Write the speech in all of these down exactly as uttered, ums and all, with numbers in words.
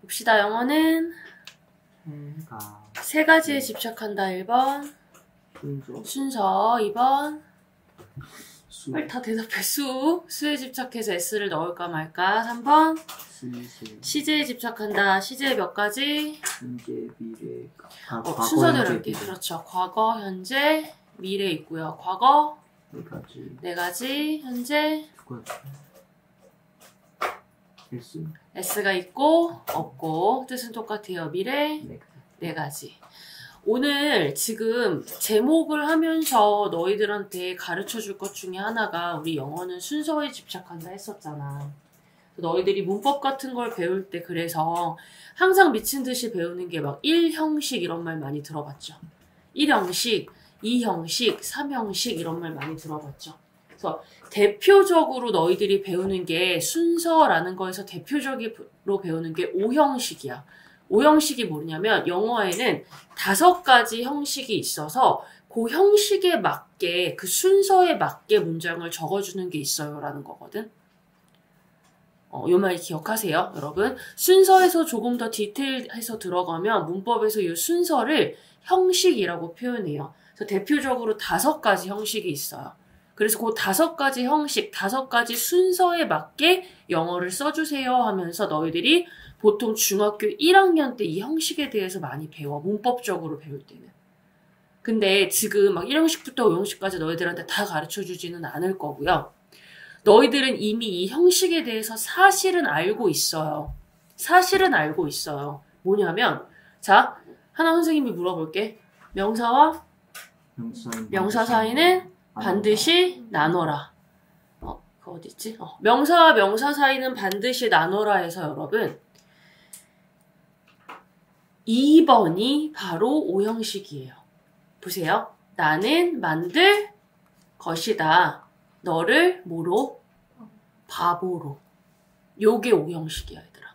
봅시다. 영어는 해가 세 가지에 집착한다. 일 번 순서 순서. 이 번 수 빨리 다 대답해. 수. 수에 집착해서 S를 넣을까 말까. 삼 번 시제 시제에 집착한다. 시제 몇 가지? 현재 미래 아, 어, 과거 순서대로 현재 이렇게. 미래 그렇죠. 과거, 현재, 미래 있고요. 과거 네 가지 네 가지, 현재 누가 S S가 있고 없고. 뜻은 똑같아요. 미래 네 네 가지. 오늘 지금 제목을 하면서 너희들한테 가르쳐 줄 것 중에 하나가 우리 영어는 순서에 집착한다 했었잖아. 너희들이 문법 같은 걸 배울 때 그래서 항상 미친 듯이 배우는 게 막 일 형식 이런 말 많이 들어봤죠. 일 형식, 이 형식, 삼 형식 이런 말 많이 들어봤죠. 그래서 대표적으로 너희들이 배우는 게 순서라는 거에서 대표적으로 배우는 게 오 형식이야. 오 형식이 뭐냐면 영어에는 다섯 가지 형식이 있어서 그 형식에 맞게 그 순서에 맞게 문장을 적어주는 게 있어요 라는 거거든. 어, 요 말 기억하세요 여러분. 순서에서 조금 더 디테일해서 들어가면 문법에서 이 순서를 형식이라고 표현해요. 그래서 대표적으로 다섯 가지 형식이 있어요. 그래서 그 다섯 가지 형식, 다섯 가지 순서에 맞게 영어를 써주세요 하면서 너희들이 보통 중학교 일 학년 때 이 형식에 대해서 많이 배워. 문법적으로 배울 때는. 근데 지금 막 일 형식부터 오 형식까지 너희들한테 다 가르쳐주지는 않을 거고요. 너희들은 이미 이 형식에 대해서 사실은 알고 있어요. 사실은 알고 있어요. 뭐냐면 자, 하나 선생님이 물어볼게. 명사와 명사 명사 사이는 반드시 나눠라. 어, 그거 어디 있지? 어, 명사와 명사 사이는 반드시 나눠라 해서 여러분 이 번이 바로 오 형식이에요. 보세요. 나는 만들 것이다. 너를 뭐로? 바보로. 요게 오 형식이야, 얘들아.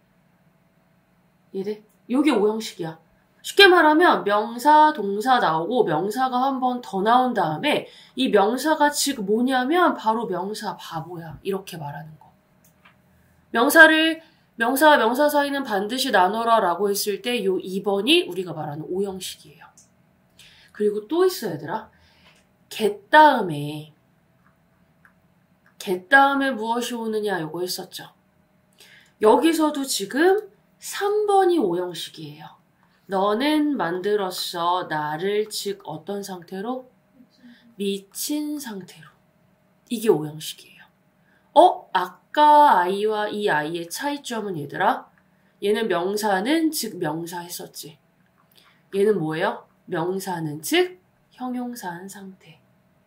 이해돼? 요게 오 형식이야. 쉽게 말하면 명사, 동사 나오고 명사가 한 번 더 나온 다음에 이 명사가 즉 뭐냐면 바로 명사 바보야. 이렇게 말하는 거. 명사를 명사와 명사 사이는 반드시 나눠라 라고 했을 때 요 이 번이 우리가 말하는 오 형식이에요. 그리고 또 있어 얘들아. get 다음에 get 다음에 무엇이 오느냐 요거 했었죠. 여기서도 지금 삼 번이 오 형식이에요. 너는 만들었어 나를 즉 어떤 상태로? 미친 상태로. 이게 오 형식이에요. 어? 아까 아이와 이 아이의 차이점은 얘들아? 얘는 명사는 즉 명사 했었지. 얘는 뭐예요? 명사는 즉 형용사한 상태.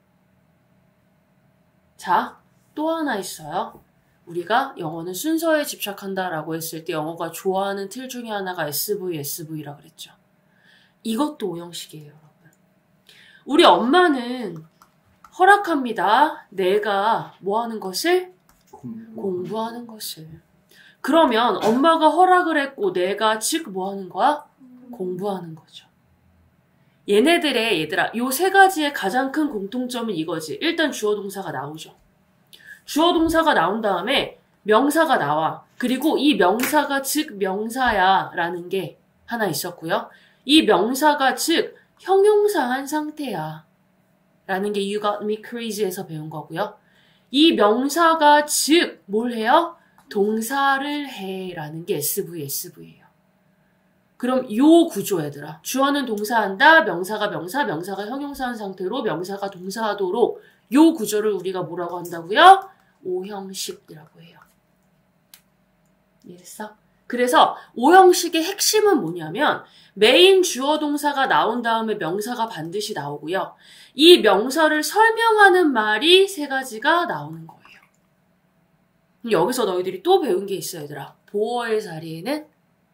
자, 또 하나 있어요. 우리가 영어는 순서에 집착한다라고 했을 때 영어가 좋아하는 틀 중에 하나가 에스브이, 에스브이라 그랬죠. 이것도 오 형식이에요, 여러분. 우리 엄마는 허락합니다. 내가 뭐 하는 것을? 공부. 공부하는 것을. 그러면 엄마가 허락을 했고 내가 즉 뭐 하는 거야? 공부하는 거죠. 얘네들의 얘들아 요 세 가지의 가장 큰 공통점은 이거지. 일단 주어 동사가 나오죠. 주어 동사가 나온 다음에 명사가 나와. 그리고 이 명사가 즉 명사야 라는 게 하나 있었고요. 이 명사가 즉 형용사한 상태야 라는 게 You Got Me Crazy에서 배운 거고요. 이 명사가 즉 뭘 해요? 동사를 해 라는 게 에스브이, 에스브이예요. 그럼 요 구조 얘들아. 주어는 동사한다. 명사가 명사, 명사가 형용사한 상태로 명사가 동사하도록 요 구조를 우리가 뭐라고 한다고요? 오 형식이라고 해요. 이해했어? 그래서 오 형식의 핵심은 뭐냐면 메인 주어 동사가 나온 다음에 명사가 반드시 나오고요. 이 명사를 설명하는 말이 세 가지가 나오는 거예요. 여기서 너희들이 또 배운 게 있어 얘들아. 보어의 자리에는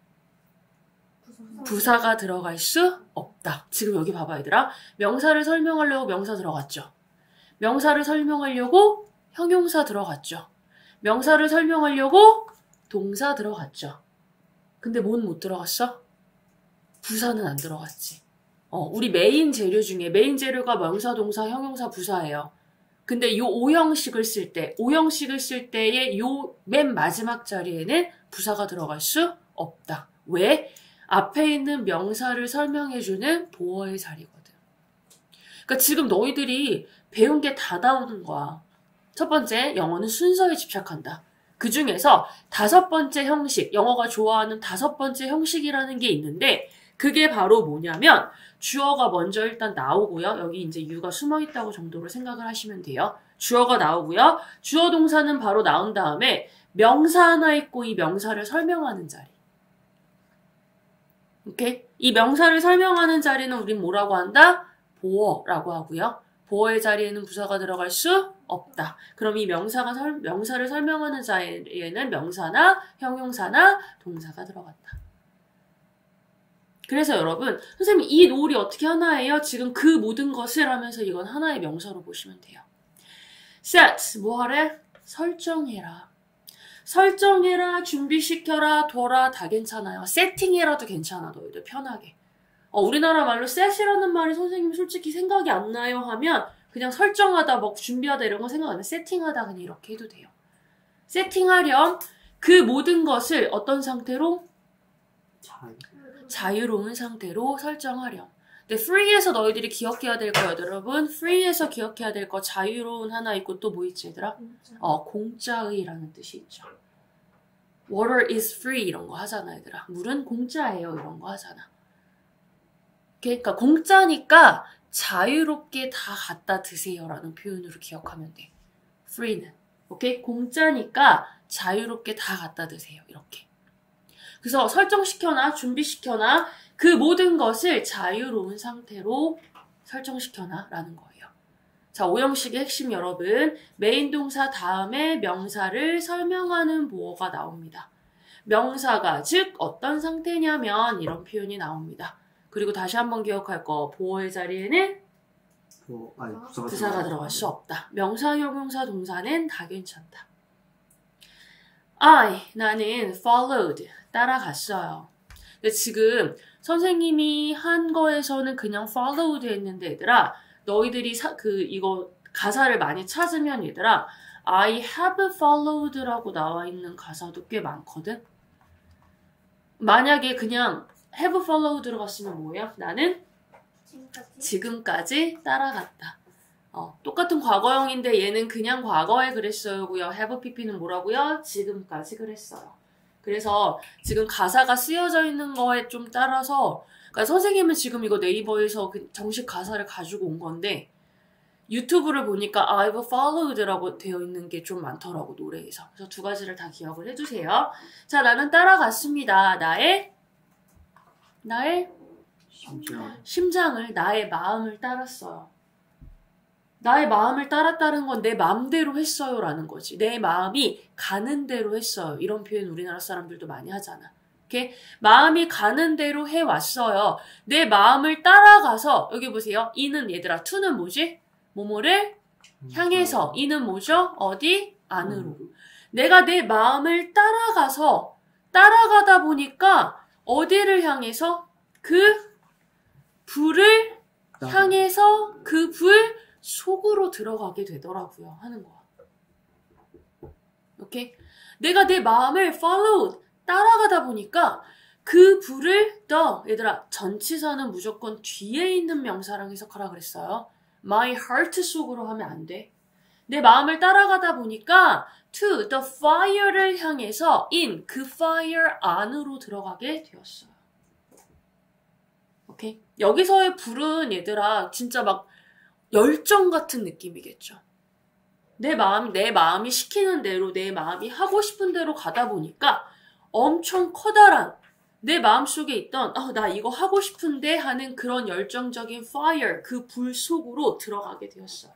부사가 들어갈 수 없다. 지금 여기 봐봐 얘들아. 명사를 설명하려고 명사 들어갔죠. 명사를 설명하려고 형용사 들어갔죠. 명사를 설명하려고 동사 들어갔죠. 근데 뭔 못 들어갔어? 부사는 안 들어갔지. 어, 우리 메인 재료 중에 메인 재료가 명사, 동사, 형용사, 부사예요. 근데 요 오 형식을 쓸 때, 오 형식을 쓸 때의 요 맨 마지막 자리에는 부사가 들어갈 수 없다. 왜? 앞에 있는 명사를 설명해주는 보어의 자리거든. 그러니까 지금 너희들이 배운 게 다 나오는 거야. 첫 번째, 영어는 순서에 집착한다. 그 중에서 다섯 번째 형식, 영어가 좋아하는 다섯 번째 형식이라는 게 있는데 그게 바로 뭐냐면 주어가 먼저 일단 나오고요. 여기 이제 you가 숨어있다고 정도로 생각을 하시면 돼요. 주어가 나오고요. 주어 동사는 바로 나온 다음에 명사 하나 있고 이 명사를 설명하는 자리. 오케이? 이 명사를 설명하는 자리는 우린 뭐라고 한다? 보어라고 하고요. 보어의 자리에는 부사가 들어갈 수 없다. 그럼 이 명사가 설, 명사를 설명하는 자리에는 명사나 형용사나 동사가 들어간다. 그래서 여러분, 선생님 이 롤이 어떻게 하나예요? 지금 그 모든 것을 하면서 이건 하나의 명사로 보시면 돼요. set, 뭐 하래? 설정해라. 설정해라, 준비시켜라, 둬라 다 괜찮아요. 세팅해라도 괜찮아, 너희들 편하게. 어, 우리나라 말로 set이라는 말이 선생님 솔직히 생각이 안 나요 하면 그냥 설정하다, 뭐 준비하다 이런 거 생각 안 해. 세팅하다 그냥 이렇게 해도 돼요. 세팅하렴 그 모든 것을 어떤 상태로? 자유. 자유로운 상태로 설정하렴. 근데 free에서 너희들이 기억해야 될 거예요, 여러분. free에서 기억해야 될 거 자유로운 하나 있고 또 뭐 있지, 얘들아? 공짜. 어, 공짜의라는 뜻이 있죠. Water is free 이런 거 하잖아, 얘들아. 물은 공짜예요, 이런 거 하잖아. 그러니까 공짜니까 자유롭게 다 갖다 드세요라는 표현으로 기억하면 돼. free는. 오케이? 공짜니까 자유롭게 다 갖다 드세요. 이렇게. 그래서 설정시켜놔, 준비시켜놔, 그 모든 것을 자유로운 상태로 설정시켜놔 라는 거예요. 자, 오형식의 핵심 여러분, 메인 동사 다음에 명사를 설명하는 보어가 나옵니다. 명사가 즉 어떤 상태냐면 이런 표현이 나옵니다. 그리고 다시 한번 기억할 거, 보어의 자리에는 뭐, 아니, 부사가, 부사가 들어갈 수 없다. 명사, 형용사, 동사는 다 괜찮다. I, 나는 followed, 따라갔어요. 근데 지금 선생님이 한 거에서는 그냥 followed 했는데 얘들아, 너희들이 사, 그 이거 가사를 많이 찾으면 얘들아, I have followed라고 나와 있는 가사도 꽤 많거든. 만약에 그냥 have followed 들어갔으면 뭐예요? 나는 지금까지, 지금까지 따라갔다. 어, 똑같은 과거형인데 얘는 그냥 과거에 그랬어요고요. have pp는 뭐라고요? 지금까지 그랬어요. 그래서 지금 가사가 쓰여져 있는 거에 좀 따라서, 그러니까 선생님은 지금 이거 네이버에서 그 정식 가사를 가지고 온 건데 유튜브를 보니까 I've followed라고 되어 있는 게 좀 많더라고, 노래에서. 그래서 두 가지를 다 기억을 해주세요. 자, 나는 따라갔습니다. 나의 나의 심장. 심장을, 나의 마음을 따랐어요. 나의 마음을 따랐다는 건 내 마음대로 했어요 라는 거지. 내 마음이 가는 대로 했어요. 이런 표현 우리나라 사람들도 많이 하잖아. 이렇게 마음이 가는 대로 해왔어요. 내 마음을 따라가서, 여기 보세요. 이는 얘들아, to는 뭐지? 뭐뭐를 향해서. 이는 뭐죠? 어디? 안으로. 내가 내 마음을 따라가서, 따라가다 보니까 어디를 향해서? 그 불을 향해서 그 불 속으로 들어가게 되더라고요. 하는 거야. 오케이? 내가 내 마음을 followed, 따라가다 보니까 그 불을 더, 얘들아, 전치사는 무조건 뒤에 있는 명사랑 해석하라 그랬어요. My heart 속으로 하면 안 돼. 내 마음을 따라가다 보니까 to the fire를 향해서 in, 그 fire 안으로 들어가게 되었어요. 오케이? 여기서의 불은 얘들아 진짜 막 열정 같은 느낌이겠죠. 내 마음, 내 마음이 시키는 대로, 내 마음이 하고 싶은 대로 가다 보니까 엄청 커다란 내 마음속에 있던 어, 나 이거 하고 싶은데 하는 그런 열정적인 fire, 그 불 속으로 들어가게 되었어요.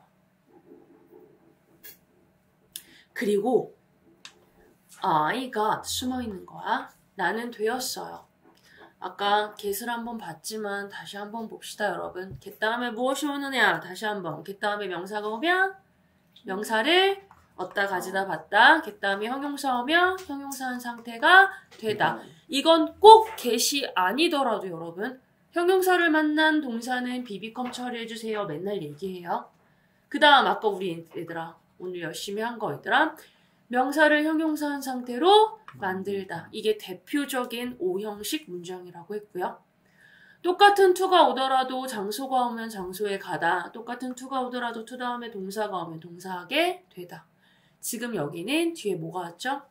그리고 I got 숨어있는 거야. 나는 되었어요. 아까 get을 한번 봤지만 다시 한번 봅시다, 여러분. get 다음에 무엇이 오느냐? 다시 한번. get 다음에 명사가 오면 명사를 얻다, 가지다, 받다. get 다음에 형용사 오면 형용사한 상태가 되다. 이건 꼭 get이 아니더라도 여러분, 형용사를 만난 동사는 비비컴 처리해주세요. 맨날 얘기해요. 그 다음 아까 우리 얘들아 오늘 열심히 한 거 얘들아, 명사를 형용사한 상태로 만들다. 이게 대표적인 오형식 문장이라고 했고요. 똑같은 to가 오더라도 장소가 오면 장소에 가다. 똑같은 to가 오더라도 to 다음에 동사가 오면 동사하게 되다. 지금 여기는 뒤에 뭐가 왔죠?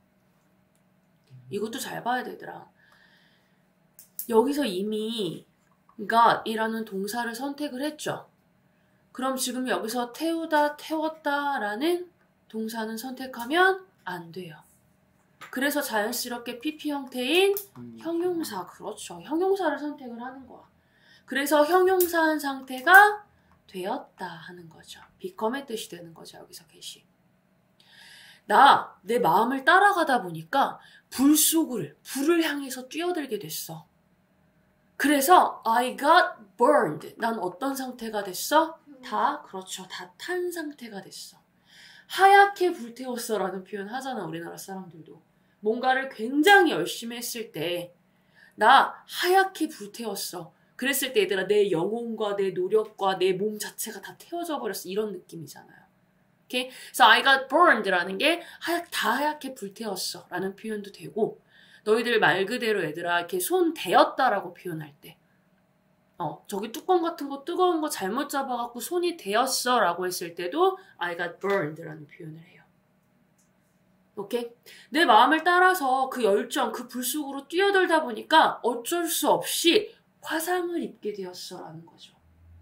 이것도 잘 봐야 되더라. 여기서 이미 got 이라는 동사를 선택을 했죠. 그럼 지금 여기서 태우다, 태웠다 라는 동사는 선택하면 안 돼요. 그래서 자연스럽게 피피 형태인 형용사, 그렇죠. 형용사를 선택을 하는 거야. 그래서 형용사한 상태가 되었다 하는 거죠. become의 뜻이 되는 거죠. 여기서 get이. 나, 내 마음을 따라가다 보니까 불 속을, 불을 향해서 뛰어들게 됐어. 그래서 I got burned. 난 어떤 상태가 됐어? 다, 그렇죠. 다 탄 상태가 됐어. 하얗게 불태웠어 라는 표현 하잖아, 우리나라 사람들도. 뭔가를 굉장히 열심히 했을 때 나 하얗게 불태웠어. 그랬을 때 얘들아 내 영혼과 내 노력과 내 몸 자체가 다 태워져 버렸어. 이런 느낌이잖아요. 오케이? 그래서 I got burned 라는 게 하얗, 다 하얗게 불태웠어 라는 표현도 되고 너희들 말 그대로 얘들아 이렇게 손 대었다 라고 표현할 때 어, 저기 뚜껑 같은 거 뜨거운 거 잘못 잡아갖고 손이 대었어 라고 했을 때도 I got burned 라는 표현을 해요. 오케이? 내 마음을 따라서 그 열정, 그 불 속으로 뛰어들다 보니까 어쩔 수 없이 화상을 입게 되었어 라는 거죠.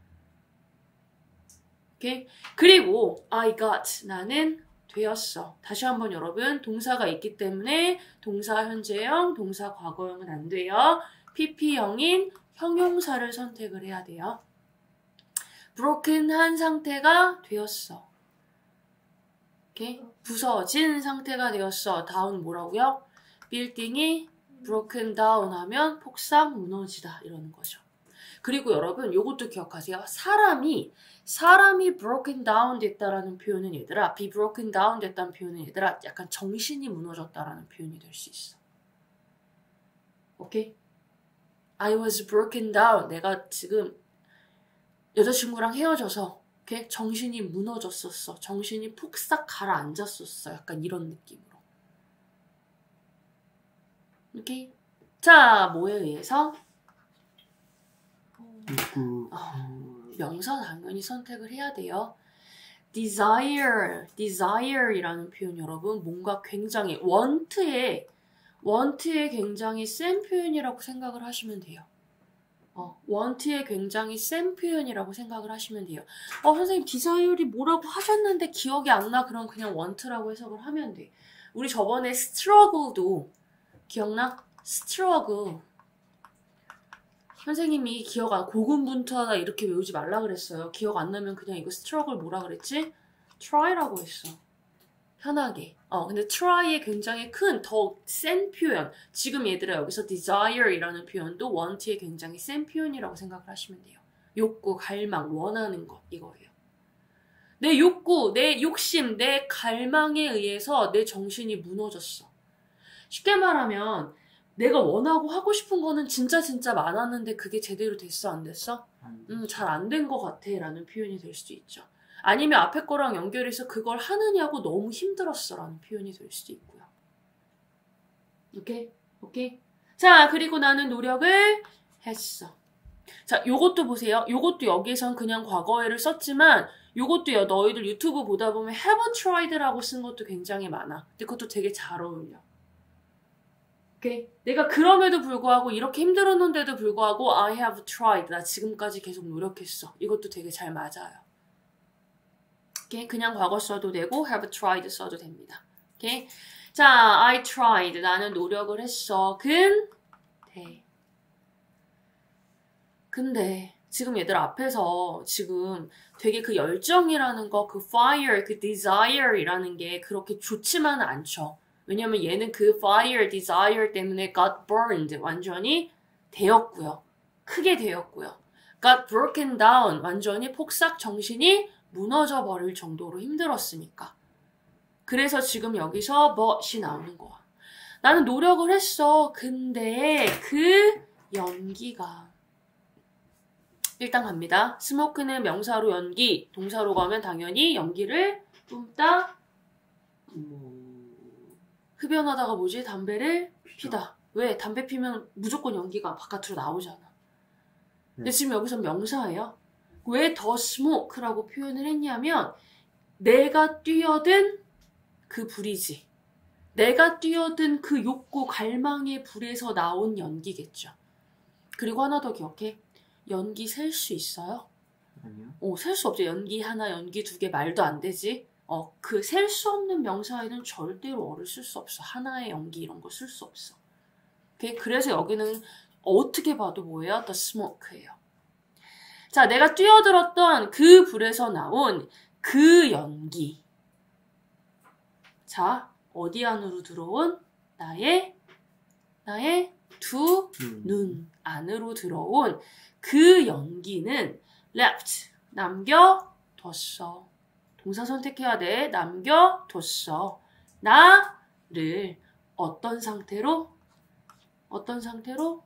오케이? 그리고 I got, 나는 되었어. 다시 한번 여러분, 동사가 있기 때문에 동사 현재형, 동사 과거형은 안 돼요. 피피형인 형용사를 선택을 해야 돼요. broken한 상태가 되었어. 오케이? 부서진 상태가 되었어. 다운 뭐라고요? 빌딩이 broken down 하면 폭삭 무너지다 이러는 거죠. 그리고 여러분 요것도 기억하세요. 사람이 사람이 broken down 됐다라는 표현은 얘들아 be broken down 됐다는 표현은 얘들아 약간 정신이 무너졌다라는 표현이 될 수 있어. 오케이? I was broken down. 내가 지금 여자친구랑 헤어져서 오케이? 정신이 무너졌었어. 정신이 폭삭 가라앉았었어. 약간 이런 느낌으로. 오케이? 자, 뭐에 의해서? 어, 명사 당연히 선택을 해야 돼요. desire, desire이라는 표현 여러분 뭔가 굉장히 want에 want에 굉장히 센 표현이라고 생각을 하시면 돼요. 어, want에 굉장히 센 표현이라고 생각을 하시면 돼요. 어, 선생님 desire이 뭐라고 하셨는데 기억이 안 나? 그럼 그냥 want라고 해석을 하면 돼. 우리 저번에 struggle도 기억나? struggle. 선생님이 기억 안, 고군분투하다 이렇게 외우지 말라 그랬어요. 기억 안 나면 그냥 이거 struggle 뭐라 그랬지? try라고 했어. 편하게. 어, 근데 try의 굉장히 큰, 더 센 표현. 지금 얘들아 여기서 desire이라는 표현도 want의 굉장히 센 표현이라고 생각을 하시면 돼요. 욕구, 갈망, 원하는 것, 이거예요. 내 욕구, 내 욕심, 내 갈망에 의해서 내 정신이 무너졌어. 쉽게 말하면 내가 원하고 하고 싶은 거는 진짜 진짜 많았는데 그게 제대로 됐어? 안 됐어? 음, 잘 안 된 것 같아 라는 표현이 될 수도 있죠. 아니면 앞에 거랑 연결해서 그걸 하느냐고 너무 힘들었어 라는 표현이 될 수도 있고요. 오케이? 오케이? 자, 그리고 나는 노력을 했어. 자, 요것도 보세요. 요것도 여기선 그냥 과거에를 썼지만 요것도요. 너희들 유튜브 보다 보면 have tried라고 쓴 것도 굉장히 많아. 근데 그것도 되게 잘 어울려. 오케이? 내가 그럼에도 불구하고 이렇게 힘들었는데도 불구하고 I have tried. 나 지금까지 계속 노력했어. 이것도 되게 잘 맞아요. 오케이? 그냥 과거 써도 되고 have tried 써도 됩니다. 오케이? 자, I tried. 나는 노력을 했어. 근데 근데 지금 얘들 앞에서 지금 되게 그 열정이라는 거, 그 fire, 그 desire이라는 게 그렇게 좋지만은 않죠. 왜냐면 얘는 그 fire, desire 때문에 got burned 완전히 되었고요. 크게 되었고요. got broken down 완전히 폭삭 정신이 무너져 버릴 정도로 힘들었으니까. 그래서 지금 여기서 but이 나오는 거야. 나는 노력을 했어. 근데 그 연기가 일단 갑니다. smoke는 명사로 연기, 동사로 가면 당연히 연기를 뿜다. 뭐 흡연하다가 뭐지? 담배를 피다. 왜? 담배 피면 무조건 연기가 바깥으로 나오잖아. 근데 네. 지금 여기서 명사예요. 왜 더 스모크라고 표현을 했냐면 내가 뛰어든 그 불이지. 내가 뛰어든 그 욕구 갈망의 불에서 나온 연기겠죠. 그리고 하나 더 기억해. 연기 셀 수 있어요? 아니요. 어, 셀 수 없죠. 연기 하나, 연기 두 개 말도 안 되지. 어, 그 셀 수 없는 명사에는 절대로 어를 쓸 수 없어. 하나의 연기 이런 거 쓸 수 없어. 오케이? 그래서 여기는 어떻게 봐도 뭐예요? The smoke예요. 자, 내가 뛰어들었던 그 불에서 나온 그 연기. 자, 어디 안으로 들어온? 나의 나의 두 눈 안으로 들어온 그 연기는 left, 남겨뒀어. 동사 선택해야 돼. 남겨뒀어. 나를 어떤 상태로? 어떤 상태로?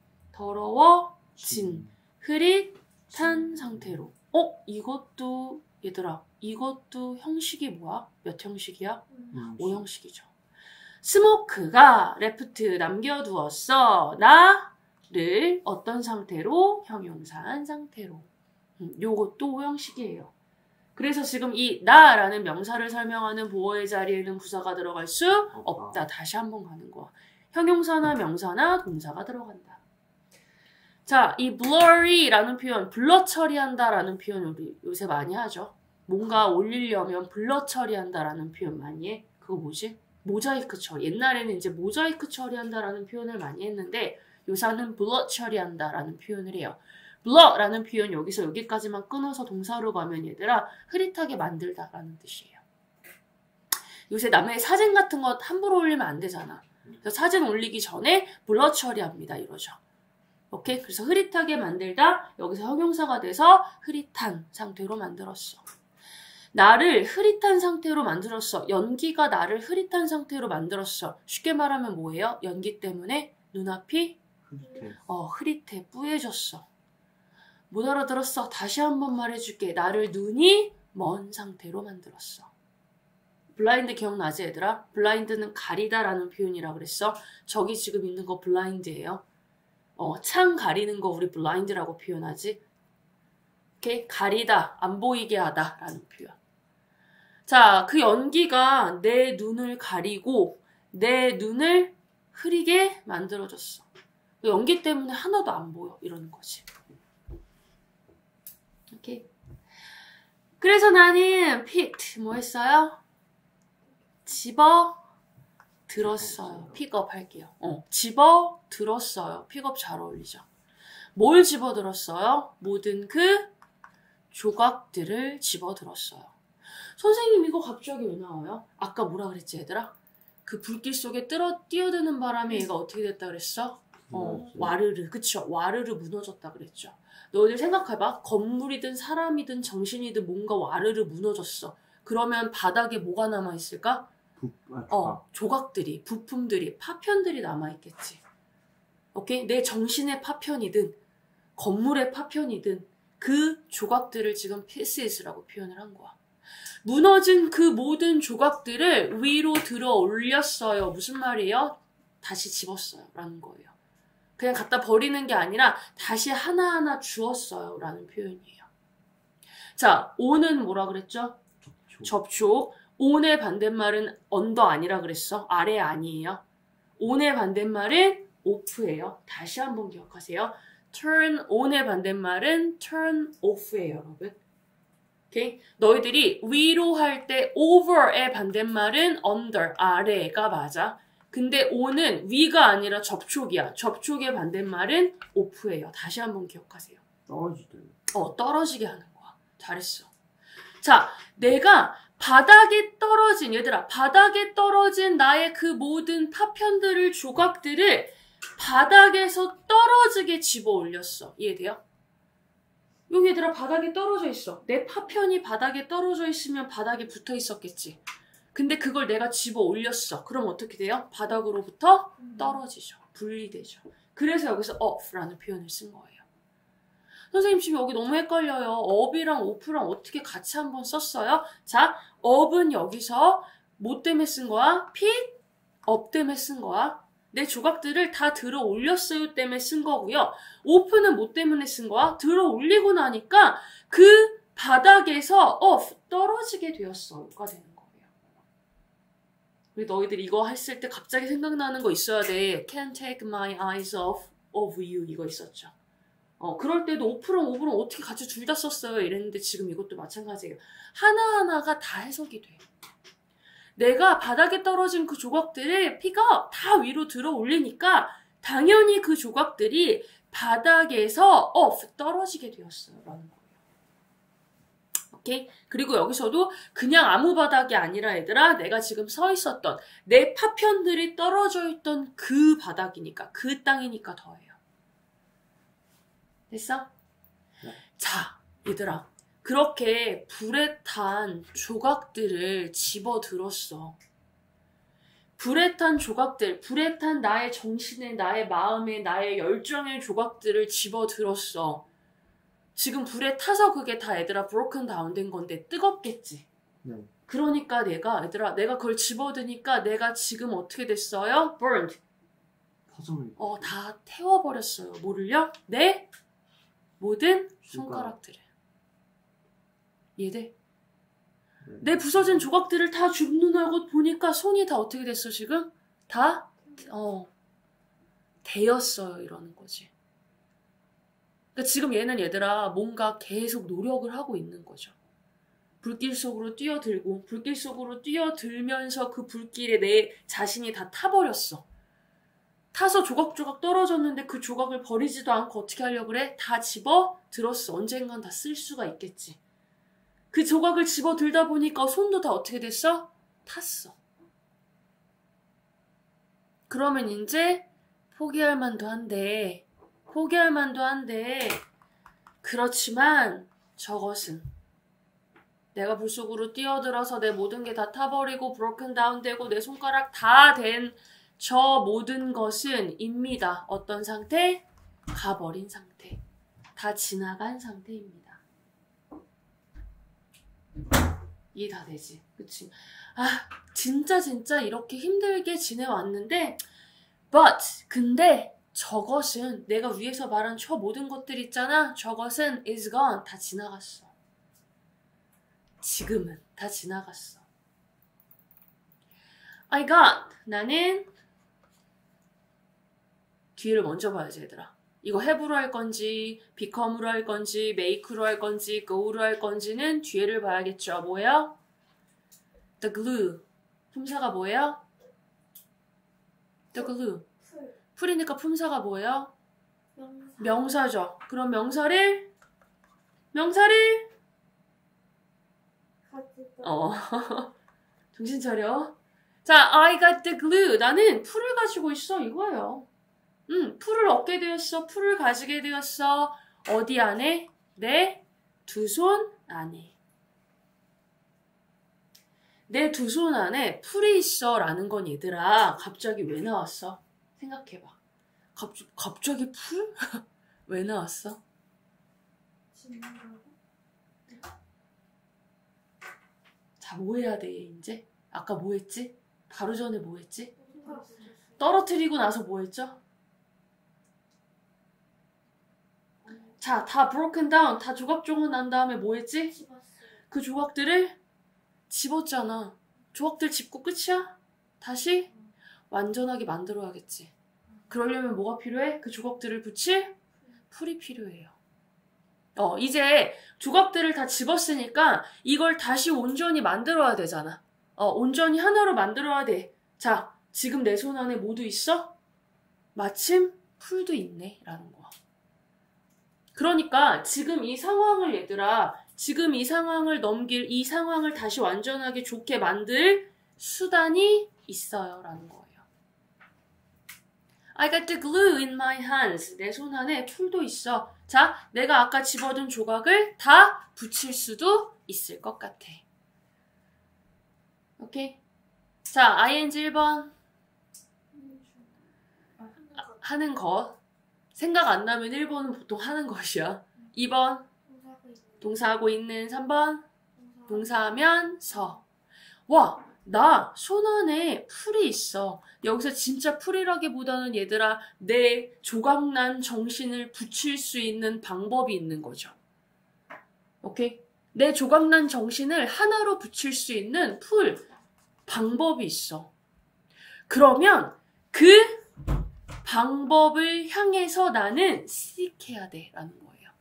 더러워진, 흐릿한 상태로. 어? 이것도 얘들아, 이것도 형식이 뭐야? 몇 형식이야? 음. 오 형식이죠. 스모크가 레프트 남겨두었어. 나를 어떤 상태로? 형용사한 상태로. 음, 요것도 오 형식이에요. 그래서 지금 이 나라는 명사를 설명하는 보어의 자리에는 부사가 들어갈 수 없다. 없다. 다시 한번 가는 거야. 형용사나 명사나 동사가 들어간다. 자, 이 blurry라는 표현, 블러 처리한다라는 표현 우리 요새 많이 하죠. 뭔가 올리려면 블러 처리한다라는 표현 많이 해. 그거 뭐지? 모자이크 처리. 옛날에는 이제 모자이크 처리한다라는 표현을 많이 했는데 요새는 블러 처리한다라는 표현을 해요. 블러라는 표현 여기서 여기까지만 끊어서 동사로 가면 얘들아 흐릿하게 만들다라는 뜻이에요. 요새 남의 사진 같은 거 함부로 올리면 안 되잖아. 그래서 사진 올리기 전에 블러 처리합니다 이러죠. 오케이? 그래서 흐릿하게 만들다 여기서 형용사가 돼서 흐릿한 상태로 만들었어. 나를 흐릿한 상태로 만들었어. 연기가 나를 흐릿한 상태로 만들었어. 쉽게 말하면 뭐예요? 연기 때문에 눈앞이 흐릿해. 어, 흐릿해, 뿌얘졌어. 못 알아들었어. 다시 한번 말해줄게. 나를 눈이 먼 상태로 만들었어. 블라인드 기억나지 얘들아? 블라인드는 가리다라는 표현이라 그랬어. 저기 지금 있는 거 블라인드예요. 어, 창 가리는 거 우리 블라인드라고 표현하지. 오케이? 가리다, 안 보이게 하다 라는 표현. 자, 그 연기가 내 눈을 가리고 내 눈을 흐리게 만들어줬어. 연기 때문에 하나도 안 보여. 이러는 거지. 오케이. 그래서 나는 picked 뭐 했어요? 집어 들었어요. 픽업 할게요. 어, 집어 들었어요. 픽업 잘 어울리죠. 뭘 집어 들었어요? 모든 그 조각들을 집어 들었어요. 선생님 이거 갑자기 왜 나와요? 아까 뭐라 그랬지 얘들아? 그 불길 속에 뜨러, 뛰어드는 바람에 얘가 어떻게 됐다 그랬어? 어, 와르르. 그쵸? 와르르 무너졌다 그랬죠. 너희들 생각해봐. 건물이든 사람이든 정신이든 뭔가 와르르 무너졌어. 그러면 바닥에 뭐가 남아있을까? 부, 아, 어, 조각들이, 부품들이, 파편들이 남아있겠지. 오케이? 내 정신의 파편이든 건물의 파편이든 그 조각들을 지금 pieces라고 표현을 한 거야. 무너진 그 모든 조각들을 위로 들어 올렸어요. 무슨 말이에요? 다시 집었어요. 라는 거예요. 그냥 갖다 버리는 게 아니라 다시 하나하나 주었어요. 라는 표현이에요. 자, on은 뭐라 그랬죠? 접촉. 접촉. on의 반대말은 언더 아니라 그랬어. 아래 아니에요. on의 반대말은 off예요. 다시 한번 기억하세요. turn on의 반대말은 turn off예요, 여러분. 오케이? 너희들이 위로 할 때 over의 반대말은 under, 아래가 맞아. 근데 on은 위가 아니라 접촉이야. 접촉의 반대말은 off예요. 다시 한번 기억하세요. 떨어지대. 어, 떨어지게 하는 거야. 잘했어. 자, 내가 바닥에 떨어진, 얘들아, 바닥에 떨어진 나의 그 모든 파편들을, 조각들을 바닥에서 떨어지게 집어 올렸어. 이해돼요? 여기 얘들아, 바닥에 떨어져 있어. 내 파편이 바닥에 떨어져 있으면 바닥에 붙어 있었겠지. 근데 그걸 내가 집어 올렸어. 그럼 어떻게 돼요? 바닥으로부터 떨어지죠. 분리되죠. 그래서 여기서 off라는 표현을 쓴 거예요. 선생님 지금 여기 너무 헷갈려요. up이랑 off랑 어떻게 같이 한번 썼어요? 자, up은 여기서 뭐 때문에 쓴 거야? pick up 때문에 쓴 거야. 내 조각들을 다 들어 올렸어요 때문에 쓴 거고요. open은 뭐 때문에 쓴 거야? 들어 올리고 나니까 그 바닥에서 off, 떨어지게 되었어가 되는 거예요. 우리 너희들 이거 했을 때 갑자기 생각나는 거 있어야 돼. Can't take my eyes off of you 이거 있었죠. 어, 그럴 때도 오프랑 오브랑 어떻게 같이 둘 다 썼어요 이랬는데 지금 이것도 마찬가지예요. 하나하나가 다 해석이 돼. 내가 바닥에 떨어진 그 조각들을 픽업 다 위로 들어 올리니까 당연히 그 조각들이 바닥에서 off, 떨어지게 되었어요. 라는 거예요. 오케이? 그리고 여기서도 그냥 아무 바닥이 아니라 얘들아 내가 지금 서 있었던 내 파편들이 떨어져 있던 그 바닥이니까 그 땅이니까 더해요. 됐어? 네. 자, 얘들아. 그렇게 불에 탄 조각들을 집어들었어. 불에 탄 조각들, 불에 탄 나의 정신에, 나의 마음에, 나의 열정의 조각들을 집어들었어. 지금 불에 타서 그게 다 얘들아 broken down 된 건데 뜨겁겠지. 네. 그러니까 내가 얘들아 내가 그걸 집어드니까 내가 지금 어떻게 됐어요? burned. 파전을. 어, 다 태워버렸어요. 뭐를요? 내 모든 손가락들을. 이해돼? 네. 내 부서진 조각들을 다 주문하고 보니까 손이 다 어떻게 됐어 지금? 다? 어 되었어요 이러는 거지. 그러니까 지금 얘는 얘들아 뭔가 계속 노력을 하고 있는 거죠. 불길 속으로 뛰어들고 불길 속으로 뛰어들면서 그 불길에 내 자신이 다 타버렸어. 타서 조각조각 떨어졌는데 그 조각을 버리지도 않고 어떻게 하려고 그래? 다 집어 들었어. 언젠간 다 쓸 수가 있겠지. 그 조각을 집어 들다 보니까 손도 다 어떻게 됐어? 탔어. 그러면 이제 포기할 만도 한데 포기할 만도 한데 그렇지만 저것은 내가 불 속으로 뛰어들어서 내 모든 게 다 타버리고 브로큰 다운 되고 내 손가락 다 된 저 모든 것은 입니다. 어떤 상태? 가버린 상태. 다 지나간 상태입니다. 이해 다 되지? 그치? 아, 진짜 진짜 이렇게 힘들게 지내왔는데 but 근데 저것은 내가 위에서 말한 저 모든 것들 있잖아. 저것은 is gone. 다 지나갔어. 지금은 다 지나갔어. I got. 나는 뒤를 먼저 봐야지 얘들아. 이거 have로 할 건지 become으로 할 건지 make로 할 건지 go로 할 건지는 뒤에를 봐야겠죠. 뭐예요? The glue. 품사가 뭐예요? The glue. 풀. 풀이니까 품사가 뭐예요? 명사. 명사죠. 그럼 명사를 명사를 가지고. 어 정신 차려. 자, I got the glue. 나는 풀을 가지고 있어 이거예요. 음, 풀을 얻게 되었어. 풀을 가지게 되었어. 어디 안에? 내 두 손 안에. 내 두 손 안에 풀이 있어 라는 건 얘들아 갑자기 왜 나왔어? 생각해봐. 갑, 갑자기 풀? 왜 나왔어? 지나가고. 자, 뭐 해야 돼 이제? 아까 뭐 했지? 바로 전에 뭐 했지? 손가락 떨어뜨리고 나서 뭐 했죠? 자, 다 broken down, 다 조각조각 난 다음에 뭐 했지? 집었어요. 그 조각들을 집었잖아. 조각들 집고 끝이야? 다시 완전하게 만들어야겠지. 그러려면 뭐가 필요해? 그 조각들을 붙일 풀이 필요해요. 어, 이제 조각들을 다 집었으니까 이걸 다시 온전히 만들어야 되잖아. 어, 온전히 하나로 만들어야 돼. 자, 지금 내 손 안에 뭐도 있어? 마침 풀도 있네. 라는 거. 그러니까 지금 이 상황을 얘들아, 지금 이 상황을 넘길, 이 상황을 다시 완전하게 좋게 만들 수단이 있어요. 라는 거예요. I got the glue in my hands. 내 손 안에 풀도 있어. 자, 내가 아까 집어둔 조각을 다 붙일 수도 있을 것 같아. 오케이? 자, 아이엔지 일 번. 아, 하는 것. 생각 안 나면 일 번은 보통 하는 것이야. 이 번. 동사하고 있는. 동사하고 있는. 삼 번. 동사. 동사하면서. 와, 나 손 안에 풀이 있어. 여기서 진짜 풀이라기보다는 얘들아 내 조각난 정신을 붙일 수 있는 방법이 있는 거죠. 오케이? 내 조각난 정신을 하나로 붙일 수 있는 풀 방법이 있어. 그러면 그 방법을 향해서 나는 스틱해야 돼 라는 거예요.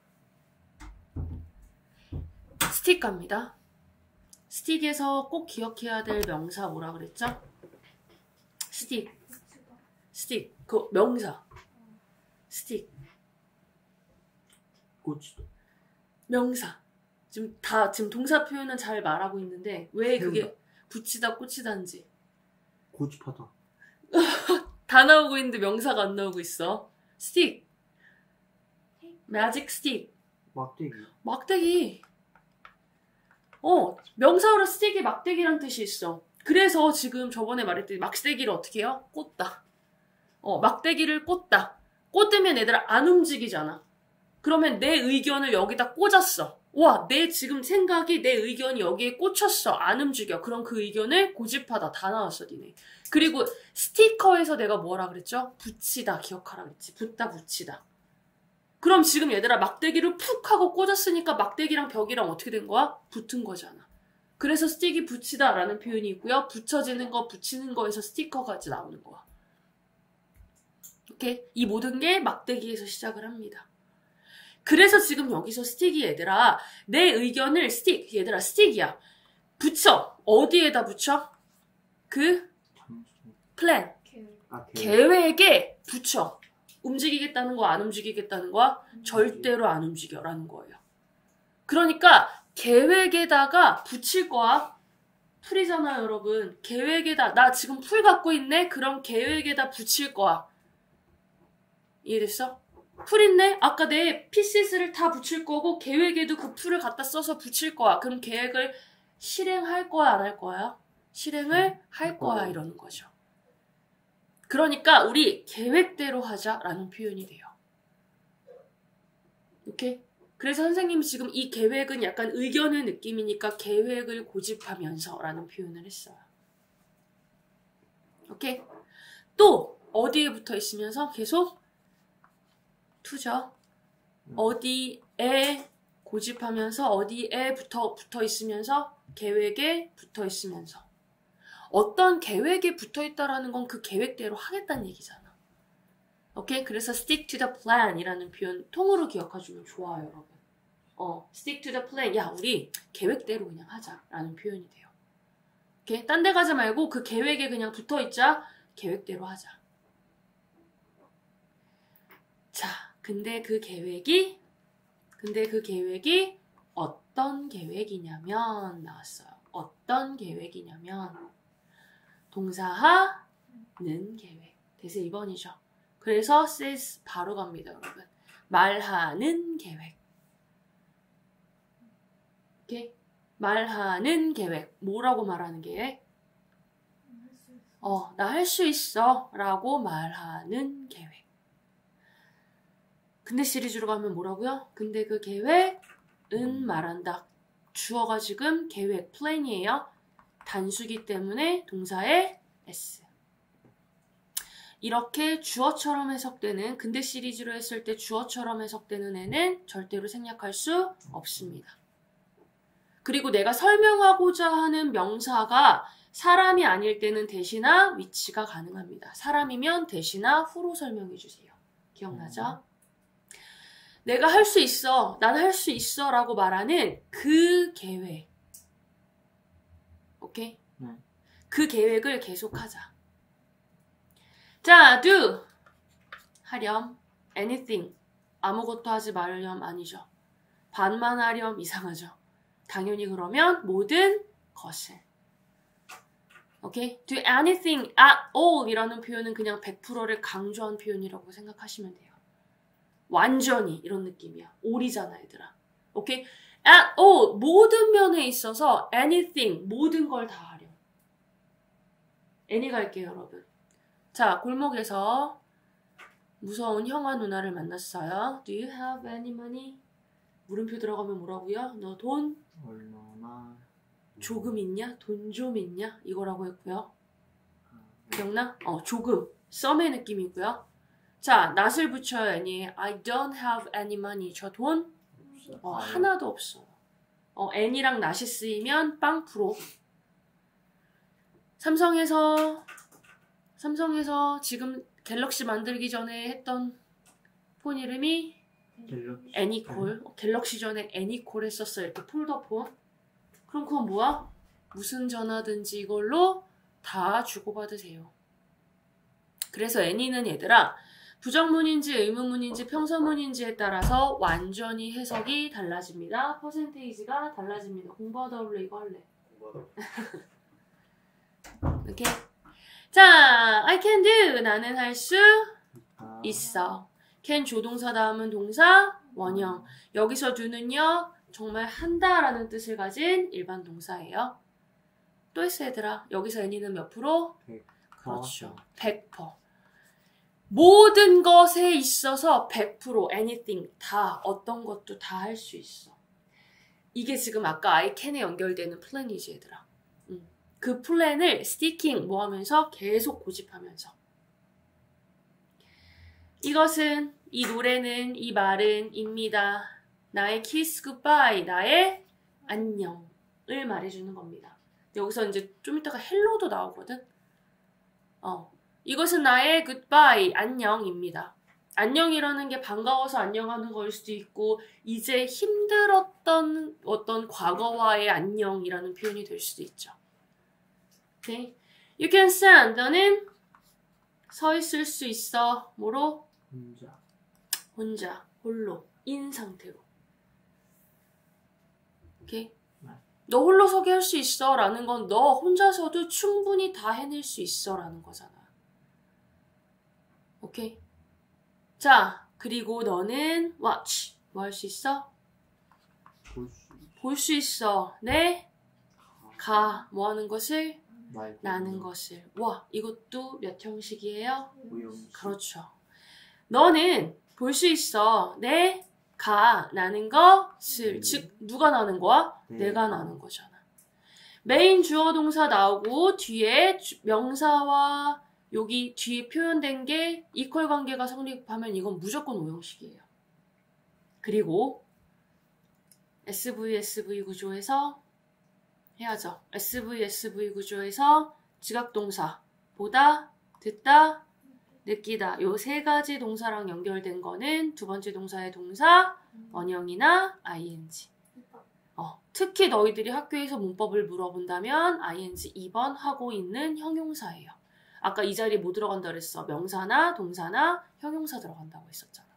스틱 갑니다. 스틱에서 꼭 기억해야 될 명사 뭐라 그랬죠? 스틱. 스틱. 그 명사. 스틱. 꽂히다. 명사. 지금 다 지금 동사 표현은 잘 말하고 있는데 왜 그게 세운다. 붙이다 꽂히다인지 고집하다. 다 나오고 있는데 명사가 안 나오고 있어. 스틱. 매직 스틱. 막대기. 막대기. 어, 명사로 스틱이 막대기란 뜻이 있어. 그래서 지금 저번에 말했듯이 막대기를 어떻게 해요? 꽂다. 어, 막대기를 꽂다. 꽂으면 얘들아 안 움직이잖아. 그러면 내 의견을 여기다 꽂았어. 와, 내 지금 생각이, 내 의견이 여기에 꽂혔어. 안 움직여. 그럼 그 의견을 고집하다. 다 나왔어, 니네. 그리고 스티커에서 내가 뭐라 그랬죠? 붙이다. 기억하라 그랬지. 붙다, 붙이다. 그럼 지금 얘들아 막대기를 푹 하고 꽂았으니까 막대기랑 벽이랑 어떻게 된 거야? 붙은 거잖아. 그래서 스틱이 붙이다 라는 표현이 있고요. 붙여지는 거, 붙이는 거에서 스티커까지 나오는 거야. 오케이? 이 모든 게 막대기에서 시작을 합니다. 그래서 지금 여기서 스틱이 얘들아 내 의견을 스틱 얘들아 스틱이야. 붙여. 어디에다 붙여? 그 플랜. 계획. 아, 계획. 계획에 붙여. 움직이겠다는 거 안 움직이겠다는 거야? 절대로 안 움직여라는 거예요. 그러니까 계획에다가 붙일 거야. 풀이잖아요, 여러분. 계획에다 나 지금 풀 갖고 있네? 그럼 계획에다 붙일 거야. 이해됐어? 풀 있네? 아까 내 피시스를 다 붙일 거고 계획에도 그 풀을 갖다 써서 붙일 거야. 그럼 계획을 실행할 거야, 안 할 거야? 실행을 할 거야, 이러는 거죠. 그러니까 우리 계획대로 하자라는 표현이 돼요. 오케이? 그래서 선생님이 지금 이 계획은 약간 의견의 느낌이니까 계획을 고집하면서 라는 표현을 했어요. 오케이? 또 어디에 붙어 있으면서 계속 투죠. 어디에 고집하면서 어디에 붙어, 붙어 있으면서 계획에 붙어 있으면서 어떤 계획에 붙어 있다라는 건 그 계획대로 하겠다는 얘기잖아. 오케이? 그래서 stick to the plan 이라는 표현 통으로 기억해주면 좋아요, 여러분. 어, stick to the plan. 야, 우리 계획대로 그냥 하자 라는 표현이 돼요. 오케이? 딴 데 가지 말고 그 계획에 그냥 붙어 있자. 계획대로 하자. 자, 근데 그 계획이 근데 그 계획이 어떤 계획이냐면 나왔어요. 어떤 계획이냐면 동사하는 계획. 대세 이 번이죠. 그래서 says 바로 갑니다, 여러분. 말하는 계획. 오케이? 말하는 계획. 뭐라고 말하는 계획? 어, 나 할 수 있어. 라고 말하는 계획. 근데 시리즈로 가면 뭐라고요? 근데 그 계획은 말한다. 주어가 지금 계획, 플랜이에요. 단수기 때문에 동사의 S. 이렇게 주어처럼 해석되는, 근데 시리즈로 했을 때 주어처럼 해석되는 애는 절대로 생략할 수 없습니다. 그리고 내가 설명하고자 하는 명사가 사람이 아닐 때는 대시나 위치가 가능합니다. 사람이면 대시나 후로 설명해 주세요. 기억나죠? 내가 할 수 있어, 난 할 수 있어 라고 말하는 그 계획. 오케이? 네. 그 계획을 계속하자. 자, do. 하렴. anything. 아무것도 하지 말렴 아니죠. 반만 하렴 이상하죠. 당연히 그러면 모든 것을. 오케이? do anything at all 이라는 표현은 그냥 백 퍼센트를 강조한 표현이라고 생각하시면 돼요. 완전히 이런 느낌이야. all이잖아, 얘들아. 오케이? at all 모든 면에 있어서 anything 모든 걸 다 하렴. any 갈게요, 여러분. 자, 골목에서 무서운 형아 누나를 만났어요. Do you have any money? 물음표 들어가면 뭐라고요? 너 돈 얼마나 조금 있냐? 돈 좀 있냐? 이거라고 했고요. 아, 기억나? 어, 조금. 썸의 느낌이고요. 자, not을 붙여요, any. I don't have any money. 저 돈 어, 하나도 없어. 어, n이랑 not이 쓰이면 빵 프로. 삼성에서 삼성에서 지금 갤럭시 만들기 전에 했던 폰 이름이 갤럭시. 애니콜. 어, 갤럭시 전에 애니콜 했었어. 이렇게 폴더폰. 그럼 그건 뭐야? 무슨 전화든지 이걸로 다 주고받으세요. 그래서 애니는 얘들아 부정문인지 의문문인지 평서문인지에 따라서 완전히 해석이 달라집니다. 퍼센테이지가 달라집니다. 공부하다 올래 이거 할래. 오케이. 자, I can do. 나는 할 수 아, 있어. can 조동사 다음은 동사 원형. 여기서 do는요. 정말 한다라는 뜻을 가진 일반 동사예요. 또 했어 얘들아. 여기서 any는 몇 프로? 백. 그렇죠. 백 퍼센트. 모든 것에 있어서 백 퍼센트 anything 다 어떤 것도 다 할 수 있어. 이게 지금 아까 I can에 연결되는 플랜이지 얘들아. 음. 그 플랜을 스티킹 뭐 하면서 계속 고집하면서 이것은 이 노래는 이 말은 입니다. 나의 kiss goodbye 나의 안녕을 말해주는 겁니다. 여기서 이제 좀 이따가 헬로도 나오거든. 어. 이것은 나의 goodbye, 안녕입니다. 안녕이라는 게 반가워서 안녕하는 거일 수도 있고 이제 힘들었던 어떤 과거와의 안녕이라는 표현이 될 수도 있죠. Okay? You can stand. 너는 서 있을 수 있어. 뭐로? 혼자. 혼자, 홀로, 인 상태로. 오케이? 너 홀로 서게 할 수 있어 라는 건 너 혼자서도 충분히 다 해낼 수 있어 라는 거잖아. 오케이? 자, 그리고 너는 watch. 뭐 할 수 있어? 볼 수. 볼 수 있어. 네? 가. 뭐 하는 것을? 말. 나는 것을. 와, 이것도 몇 형식이에요? 오형식. 그렇죠. 너는 볼 수 있어. 네? 가. 나는 것을. 음. 즉, 누가 나는 거야? 네. 내가 나는 거잖아. 메인 주어 동사 나오고 뒤에 주- 명사와 여기 뒤에 표현된 게 이퀄 관계가 성립하면 이건 무조건 오형식이에요. 그리고 에스브이, 에스브이 구조에서 해야죠. 에스브이, 에스브이 구조에서 지각동사 보다, 듣다, 느끼다 요 세 가지 동사랑 연결된 거는 두 번째 동사의 동사, 원형이나 아이엔지. 어, 특히 너희들이 학교에서 문법을 물어본다면 아이엔지 이 번 하고 있는 형용사예요. 아까 이 자리에 뭐 들어간다 그랬어? 명사나 동사나 형용사 들어간다고 했었잖아.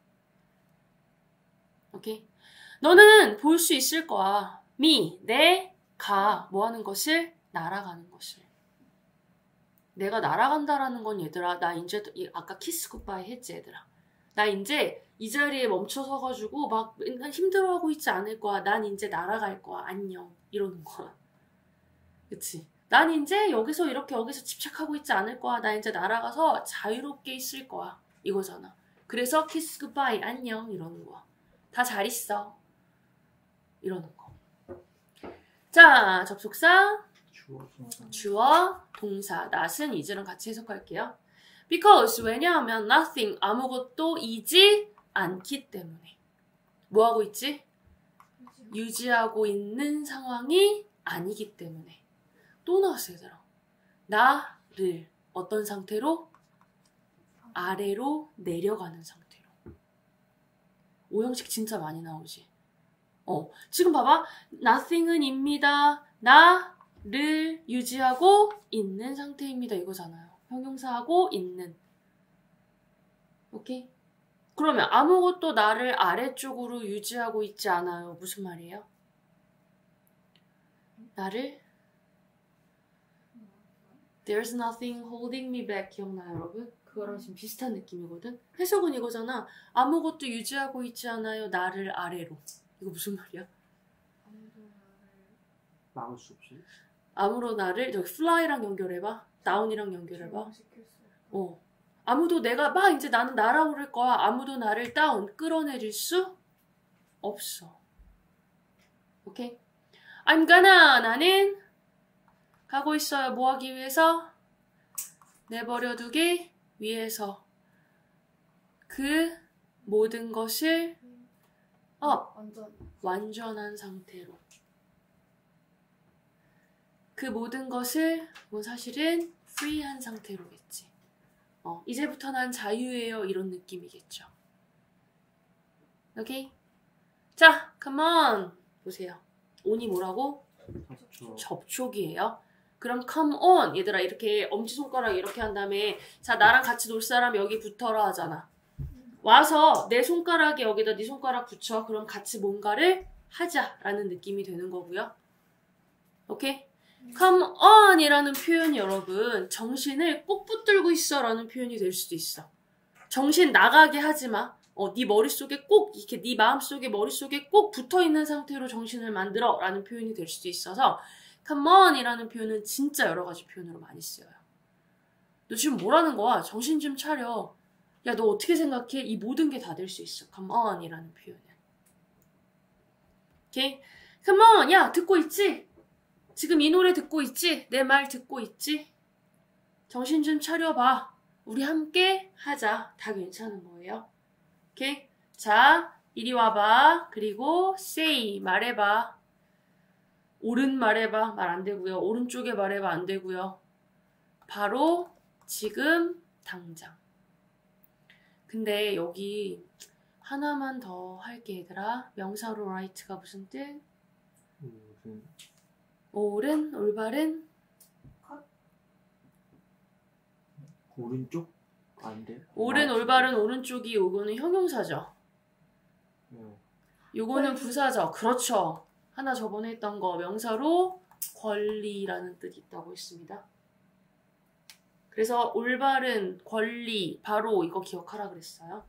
오케이? 너는 볼 수 있을 거야. me, 내, 가, 뭐 하는 것을? 날아가는 것을. 내가 날아간다라는 건 얘들아, 나 이제 아까 키스 굿바이 했지 얘들아. 나 이제 이 자리에 멈춰 서가지고 막 맨날 힘들어하고 있지 않을 거야. 난 이제 날아갈 거야. 안녕. 이러는 거야. 그치? 난 이제 여기서 이렇게 여기서 집착하고 있지 않을 거야. 나 이제 날아가서 자유롭게 있을 거야. 이거잖아. 그래서 키스 굿바이 안녕 이러는 거야. 다 잘 있어. 이러는 거. 자, 접속사 주어 동사. 주어 동사 not은 is랑 같이 해석할게요. Because 왜냐하면 nothing 아무것도 이지 않기 때문에 뭐 하고 있지? 유지하고 있는 상황이 아니기 때문에. 또 나왔어 얘들아. 나를 어떤 상태로? 아래로 내려가는 상태로. 오형식 진짜 많이 나오지. 어, 지금 봐봐. nothing은 입니다. 나를 유지하고 있는 상태입니다. 이거잖아요. 형용사하고 있는. 오케이? 그러면 아무것도 나를 아래쪽으로 유지하고 있지 않아요. 무슨 말이에요? 나를 There's nothing holding me back 기억나요 여러분? 그거랑 지금 비슷한 느낌이거든? 해석은 이거잖아. 아무것도 유지하고 있지 않아요. 나를 아래로. 이거 무슨 말이야? 막을 수 없이. 아무로 나를 저기 fly랑 연결해봐. down이랑 연결해봐. 어. 아무도 내가 막 이제 나는 날아오를 거야. 아무도 나를 다운 끌어내릴 수 없어. 오케이? I'm gonna 나는 하고 있어요. 뭐 하기 위해서? 내버려두기 위해서. 그 모든 것을 업, 완전 완전한 상태로. 그 모든 것을 뭐 사실은 free한 상태로겠지. 어, 이제부터 난 자유예요. 이런 느낌이겠죠. 오케이? 자, come on. 보세요. on이 뭐라고? 접촉. 접촉이에요. 그럼 come on. 얘들아 이렇게 엄지손가락 이렇게 한 다음에 자 나랑 같이 놀 사람 여기 붙어라 하잖아. 와서 내 손가락에 여기다 네 손가락 붙여. 그럼 같이 뭔가를 하자라는 느낌이 되는 거고요. 오케이? come on 이라는 표현이 여러분 정신을 꼭 붙들고 있어 라는 표현이 될 수도 있어. 정신 나가게 하지 마. 어, 네 머릿속에 꼭 이렇게 네 마음속에 머릿속에 꼭 붙어있는 상태로 정신을 만들어 라는 표현이 될 수도 있어서 come on 이라는 표현은 진짜 여러 가지 표현으로 많이 쓰여요. 너 지금 뭐라는 거야? 정신 좀 차려. 야, 너 어떻게 생각해? 이 모든 게 다 될 수 있어. come on 이라는 표현은. 오케이? come on! 야, 듣고 있지? 지금 이 노래 듣고 있지? 내 말 듣고 있지? 정신 좀 차려봐. 우리 함께 하자. 다 괜찮은 거예요. 오케이? 자, 이리 와봐. 그리고 say, 말해봐. 오른 말해봐. 말 안 되고요. 오른쪽에 말해봐. 안 되고요. 바로 지금 당장. 근데 여기 하나만 더 할게 얘들아. 명사로 right가 무슨 뜻? 무슨 옳은, 올바른, 오른쪽? 안 돼? 옳은, 아, 올바른, 오른쪽이 요거는 형용사죠. 네. 요거는 부사죠. 그렇죠. 하나 저번에 했던 거 명사로 권리라는 뜻이 있다고 했습니다. 그래서 올바른, 권리, 바로 이거 기억하라 그랬어요.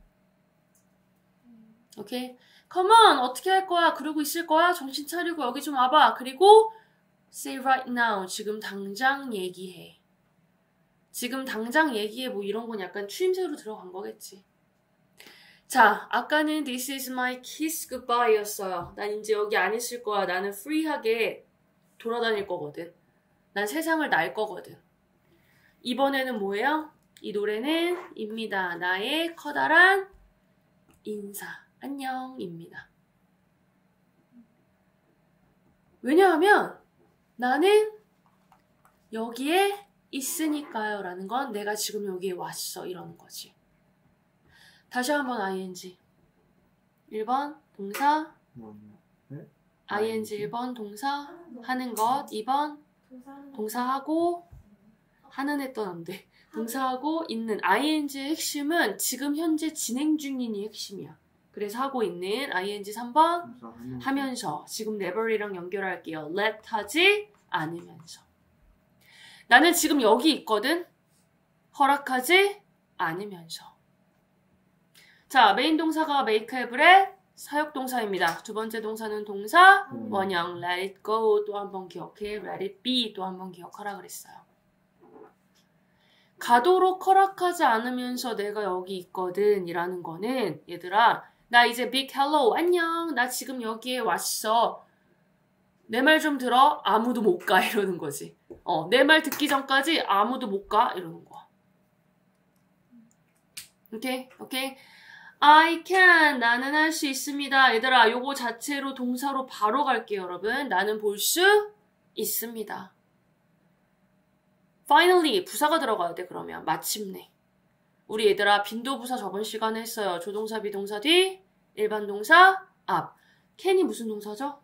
오케이? Come on! 어떻게 할 거야? 그러고 있을 거야? 정신 차리고 여기 좀 와봐. 그리고 say right now. 지금 당장 얘기해. 지금 당장 얘기해. 뭐 이런 건 약간 추임새로 들어간 거겠지. 자, 아까는 this is my kiss goodbye 였어요. 난 이제 여기 안 있을 거야. 나는 free하게 돌아다닐 거거든. 난 세상을 날 거거든. 이번에는 뭐예요? 이 노래는 입니다. 나의 커다란 인사. 안녕입니다. 왜냐하면 나는 여기에 있으니까요 라는 건 내가 지금 여기에 왔어 이러는 거지. 다시 한번 아이엔지. 일 번 동사 뭐, 네? 아이엔지 일 번 동사 하는 것 이 번 동사하고 하는 했던 안 돼. 동사하고 있는 아이엔지의 핵심은 지금 현재 진행 중인이 핵심이야. 그래서 하고 있는 아이엔지 삼 번 하면서 하면서 지금 never이랑 연결할게요. let 하지 않으면서. 나는 지금 여기 있거든. 허락하지 않으면서. 자, 메인 동사가 make have의 사역동사입니다. 두 번째 동사는 동사 음. 원형 let it go 또 한 번 기억해. let it be 또 한 번 기억하라 그랬어요. 가도록 허락하지 않으면서 내가 여기 있거든 이라는 거는 얘들아 나 이제 big hello 안녕 나 지금 여기에 왔어 내 말 좀 들어 아무도 못 가 이러는 거지. 어, 내 말 듣기 전까지 아무도 못 가 이러는 거야. 오케이? 오케이? I can 나는 할 수 있습니다. 얘들아 요거 자체로 동사로 바로 갈게요 여러분. 나는 볼 수 있습니다. Finally 부사가 들어가야 돼 그러면 마침내. 우리 얘들아 빈도부사 저번 시간에 했어요. 조동사 비동사 뒤 일반 동사 앞. can이 무슨 동사죠?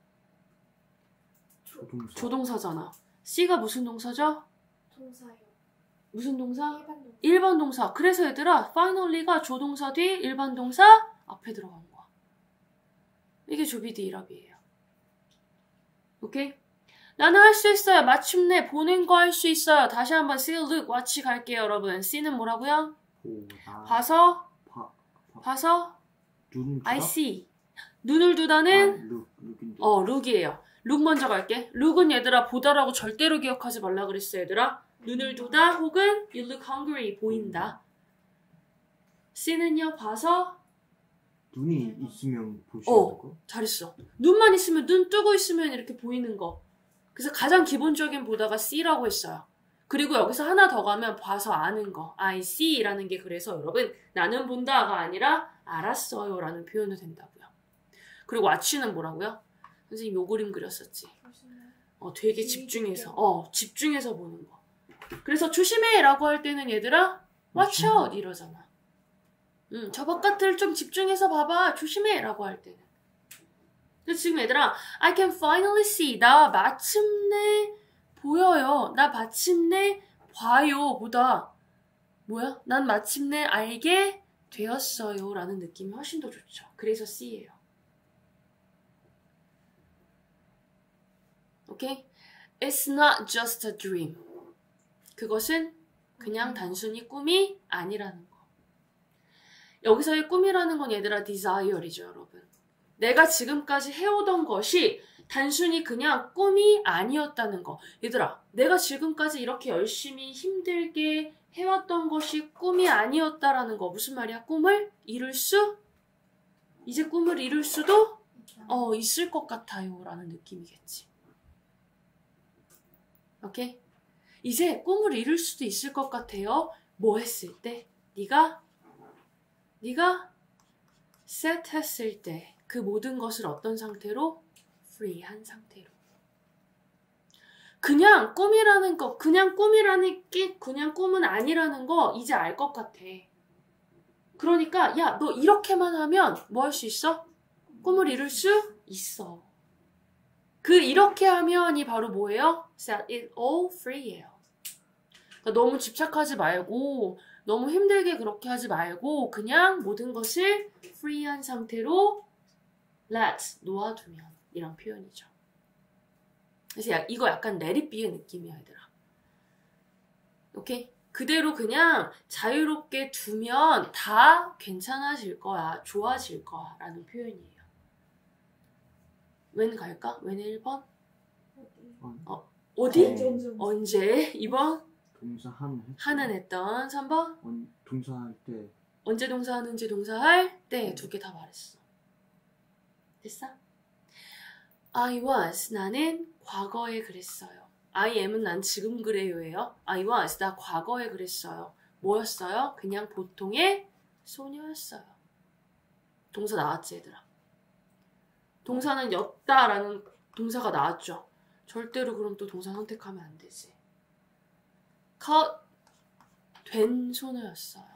조동사. 조동사잖아. C가 무슨 동사죠? 동사요. 무슨 동사? 일반 동사. 일반 동사. 그래서 얘들아 finally가 조동사 뒤 일반 동사 앞에 들어간 거야. 이게 조비디 일합이에요. 오케이? 나는 할 수 있어요. 마침내 보는 거 할 수 있어요. 다시 한번 see, look, watch 갈게요 여러분. C는 뭐라고요? 보다. 봐서 봐. 봐. 봐서 눈. I see. 눈을 두다는 아, 룩. 룩인데. 어 룩이에요. 룩 먼저 갈게. 룩은 얘들아 보다라고 절대로 기억하지 말라 그랬어 얘들아. 눈을 두다 혹은 you look hungry 보인다. C는요 봐서 눈이 있으면 볼 수 어. 있는 거? 잘했어. 눈만 있으면 눈 뜨고 있으면 이렇게 보이는 거. 그래서 가장 기본적인 보다가 C라고 했어요. 그리고 여기서 하나 더 가면 봐서 아는 거. I see라는 게 그래서 여러분 나는 본다가 아니라 알았어요 라는 표현도 된다고요. 그리고 watch는 뭐라고요? 선생님 요 그림 그렸었지. 어, 되게 집중해서 어 집중해서 보는 거. 그래서 조심해 라고 할 때는 얘들아 watch out 이러잖아. 음, 저 바깥을 좀 집중해서 봐봐 조심해 라고 할 때는. 그래서 지금 얘들아 I can finally see 나 마침내 보여요. 나 마침내 봐요 보다 뭐야? 난 마침내 알게 되었어요 라는 느낌이 훨씬 더 좋죠. 그래서 C예요. 오케이? It's not just a dream. 그것은 그냥 단순히 꿈이 아니라는 거. 여기서의 꿈이라는 건 얘들아 desire이죠 여러분. 내가 지금까지 해오던 것이 단순히 그냥 꿈이 아니었다는 거. 얘들아 내가 지금까지 이렇게 열심히 힘들게 해왔던 것이 꿈이 아니었다라는 거. 무슨 말이야? 꿈을 이룰 수? 이제 꿈을 이룰 수도 어 있을 것 같아요 라는 느낌이겠지. 오케이? 이제 꿈을 이룰 수도 있을 것 같아요. 뭐 했을 때? 네가 네가 set 했을 때 그 모든 것을 어떤 상태로? free한 상태로. 그냥 꿈이라는 거, 그냥 꿈이라는 게 그냥 꿈은 아니라는 거 이제 알 것 같아. 그러니까 야, 너 이렇게만 하면 뭐 할 수 있어? 꿈을 이룰 수 있어. 그 이렇게 하면이 바로 뭐예요? set it all free예요. 그러니까 너무 집착하지 말고 너무 힘들게 그렇게 하지 말고 그냥 모든 것을 free한 상태로 let 놓아두면 이런 표현이죠. 그래서 야, 이거 약간 let it be의 느낌이야 얘들아. 오케이? 그대로 그냥 자유롭게 두면 다 괜찮아질 거야. 좋아질 거야 라는 표현이에요. 웬 갈까? 웬 일 번? 어, 어디? 네. 언제? 이 번? 동사 하는 하는 했던. 삼 번? 원, 동사할 때 언제 동사하는지 동사할 때 두 개 다 말했어. 됐어? I was 나는 과거에 그랬어요. I am은 난 지금 그래요예요. I was 나 과거에 그랬어요. 뭐였어요? 그냥 보통의 소녀였어요. 동사 나왔지 얘들아. 동사는 였다라는 동사가 나왔죠. 절대로 그럼 또 동사 선택하면 안 되지. cut 된 소녀였어요.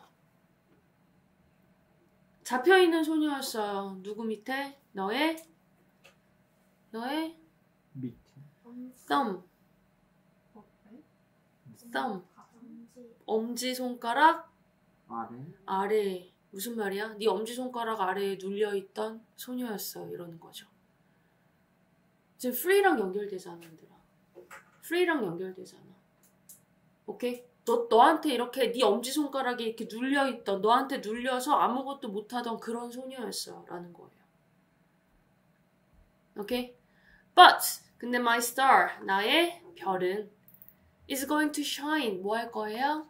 잡혀있는 소녀였어요. 누구 밑에? 너의 너의 밑에 thumb thumb 엄지손가락 아래 아래 무슨 말이야? 네 엄지손가락 아래에 눌려있던 소녀였어요. 이러는 거죠. 지금 free랑 연결되잖아 얘들아. free랑 연결되잖아. 오케이? 너, 너한테 이렇게 네 엄지손가락이 이렇게 눌려있던 너한테 눌려서 아무것도 못하던 그런 소녀였어요 라는 거예요. 오케이? But 근데 my star 나의 별은 is going to shine 뭐 할 거예요?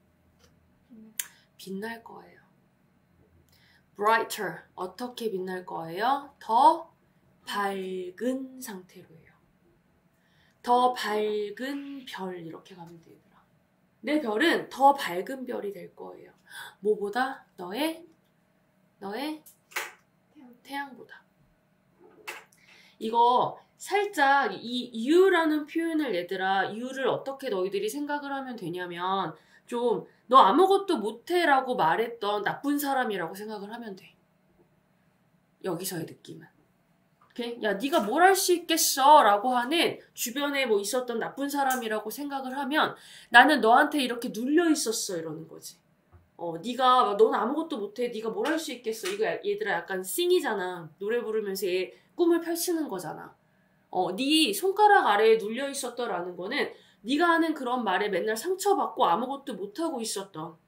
빛날 거예요. brighter 어떻게 빛날 거예요? 더 밝은 상태로예요. 더 밝은 별 이렇게 가면 돼요. 내 별은 더 밝은 별이 될 거예요. 뭐보다? 너의 너의 태양보다. 이거 살짝 이 you라는 표현을 얘들아 you를 어떻게 너희들이 생각을 하면 되냐면 좀 너 아무것도 못해라고 말했던 나쁜 사람이라고 생각을 하면 돼. 여기서의 느낌은. 오케이? 야 네가 뭘 할 수 있겠어 라고 하는 주변에 뭐 있었던 나쁜 사람이라고 생각을 하면 나는 너한테 이렇게 눌려 있었어 이러는 거지. 어, 네가 넌 아무것도 못해. 네가 뭘 할 수 있겠어. 이거 얘들아 약간 싱이잖아. 노래 부르면서 얘 꿈을 펼치는 거잖아. 어, 네 손가락 아래에 눌려 있었더라는 거는 네가 하는 그런 말에 맨날 상처받고 아무것도 못하고 있었던.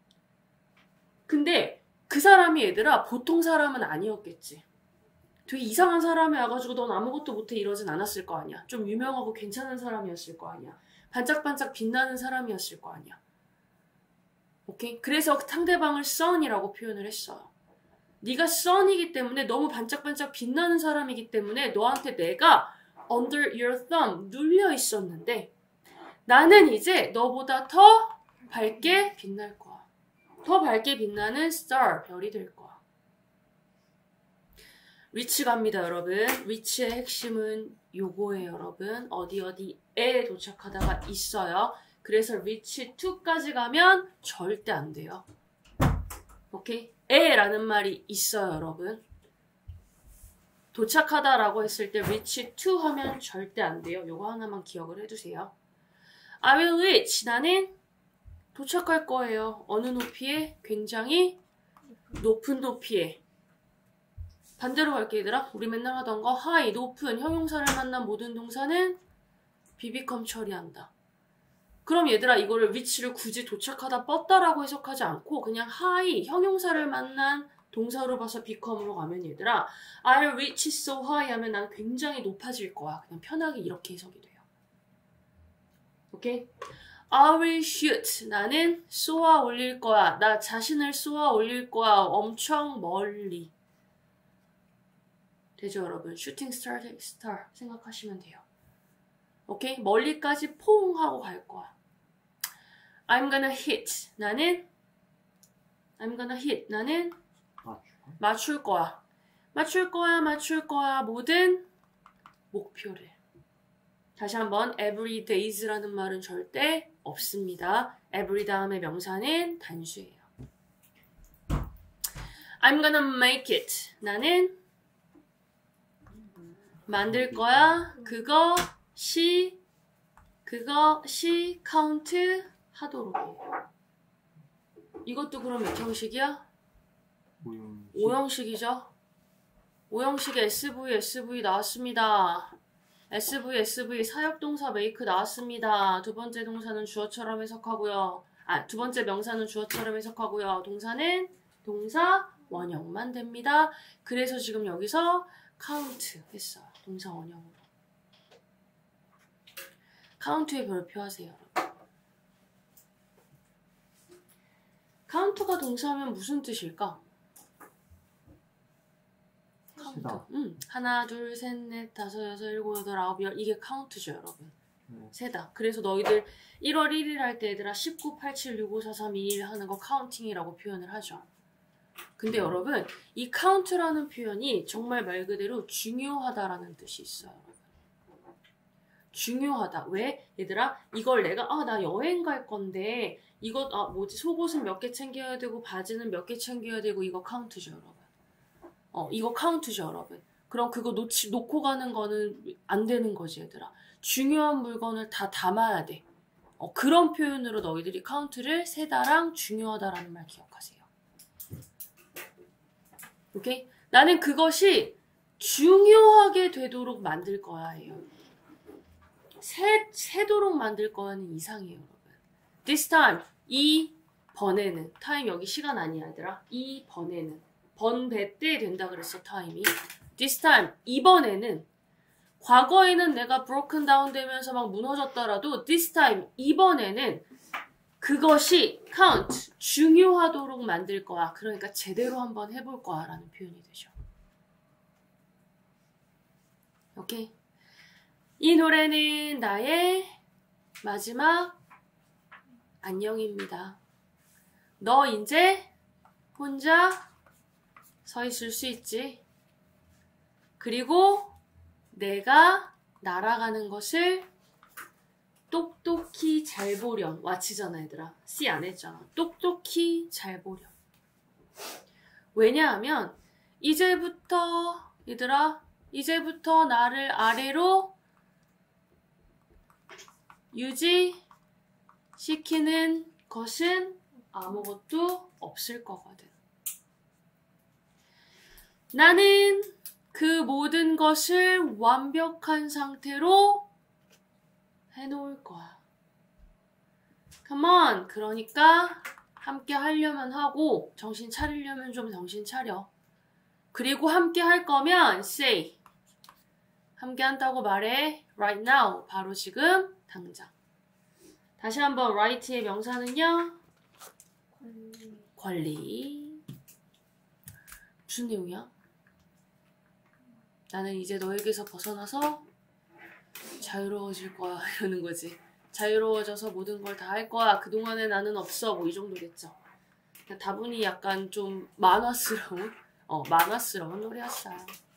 근데 그 사람이 얘들아 보통 사람은 아니었겠지. 되게 이상한 사람이 와가지고 넌 아무것도 못해 이러진 않았을 거 아니야. 좀 유명하고 괜찮은 사람이었을 거 아니야. 반짝반짝 빛나는 사람이었을 거 아니야. 오케이? 그래서 상대방을 sun이라고 표현을 했어요. 네가 sun이기 때문에 너무 반짝반짝 빛나는 사람이기 때문에 너한테 내가 under your thumb 눌려 있었는데 나는 이제 너보다 더 밝게 빛날 거야. 더 밝게 빛나는 star, 별이 될 거야. reach 갑니다, 여러분. reach의 핵심은 요거예요, 여러분. 어디 어디에 도착하다가 있어요. 그래서 reach to까지 가면 절대 안 돼요. 오케이? 에라는 말이 있어요, 여러분. 도착하다라고 했을 때 reach to 하면 절대 안 돼요. 요거 하나만 기억을 해두세요. I will reach. 나는 도착할 거예요. 어느 높이에? 굉장히 높은 높이에. 반대로 갈게, 얘들아. 우리 맨날 하던 거 high, 높은, 형용사를 만난 모든 동사는 become 처리한다. 그럼 얘들아, 이거를 reach를 굳이 도착하다 뻗다라고 해석하지 않고 그냥 high, 형용사를 만난 동사로 봐서 become으로 가면 얘들아 I'll reach so high 하면 난 굉장히 높아질 거야. 그냥 편하게 이렇게 해석이 돼요. 오케이? I will shoot. 나는 쏘아 올릴 거야. 나 자신을 쏘아 올릴 거야. 엄청 멀리. 되죠, 여러분? shooting star, star 생각하시면 돼요. 오케이? 멀리까지 퐁 하고 갈 거야. I'm gonna hit. 나는 I'm gonna hit. 나는 맞출까? 맞출 거야. 맞출 거야, 맞출 거야. 모든 목표를. 다시 한번 every days라는 말은 절대 없습니다. every 다음에 명사는 단수예요. I'm gonna make it. 나는 만들 거야. 그것이 그것이 카운트 하도록 해요. 이것도 그럼 몇 형식이야? 오형식. 오형식이죠. 오형식에 에스브이, 에스브이 나왔습니다. 에스브이, 에스브이 사역동사 make 나왔습니다. 두 번째 동사는 주어처럼 해석하고요. 아, 두 번째 명사는 주어처럼 해석하고요. 동사는 동사 원형만 됩니다. 그래서 지금 여기서 count 했어요. 동사 원형으로. count에 별표 하세요, 여러분. count가 동사하면 무슨 뜻일까? 세다. 음, 하나, 둘, 셋, 넷, 다섯, 여섯, 일곱, 여덟, 아홉, 열. 이게 카운트죠, 여러분. 네. 세다. 그래서 너희들 일월 일일 할 때 얘들아 십구, 팔칠, 육오, 사, 삼, 이, 일 하는 거 카운팅이라고 표현을 하죠. 근데 여러분, 이 카운트라는 표현이 정말 말 그대로 중요하다라는 뜻이 있어요. 중요하다. 왜? 얘들아, 이걸 내가, 아, 나 여행 갈 건데, 이거, 아, 뭐지, 속옷은 몇 개 챙겨야 되고, 바지는 몇 개 챙겨야 되고, 이거 카운트죠, 여러분. 어, 이거 카운트죠, 여러분. 그럼 그거 놓치, 놓고 가는 거는 안 되는 거지, 얘들아. 중요한 물건을 다 담아야 돼. 어, 그런 표현으로 너희들이 카운트를 세다랑 중요하다라는 말 기억하세요. 오케이? 나는 그것이 중요하게 되도록 만들 거야, 예요. 새, 새도록 만들 거야는 이상해요, 여러분. This time, 이번에는. 타임 여기 시간 아니야, 얘들아. 이번에는. 번배 때 된다 그랬어, 타임이. This time, 이번에는. 과거에는 내가 broken down 되면서 막 무너졌더라도 this time, 이번에는 그것이 count, 중요하도록 만들 거야. 그러니까 제대로 한번 해볼 거야 라는 표현이 되죠. 오케이? 이 노래는 나의 마지막 안녕입니다. 너 이제 혼자 서 있을 수 있지. 그리고 내가 날아가는 것을 똑똑히 잘 보렴. 와치잖아, 얘들아. C 안 했잖아. 똑똑히 잘 보렴. 왜냐하면 이제부터 얘들아 이제부터 나를 아래로 유지시키는 것은 아무것도 없을 거거든. 나는 그 모든 것을 완벽한 상태로 해놓을 거야. Come on. 그러니까 함께 하려면 하고 정신 차리려면 좀 정신 차려. 그리고 함께 할 거면 say. 함께 한다고 말해. Right now. 바로 지금 당장. 다시 한번 right의 명사는요. 관리. 관리. 무슨 내용이야? 나는 이제 너에게서 벗어나서 자유로워질 거야 이러는 거지. 자유로워져서 모든 걸 다 할 거야. 그동안에 나는 없어. 뭐 이 정도겠죠. 다분히 약간 좀 만화스러운 어 만화스러운 노래였어요.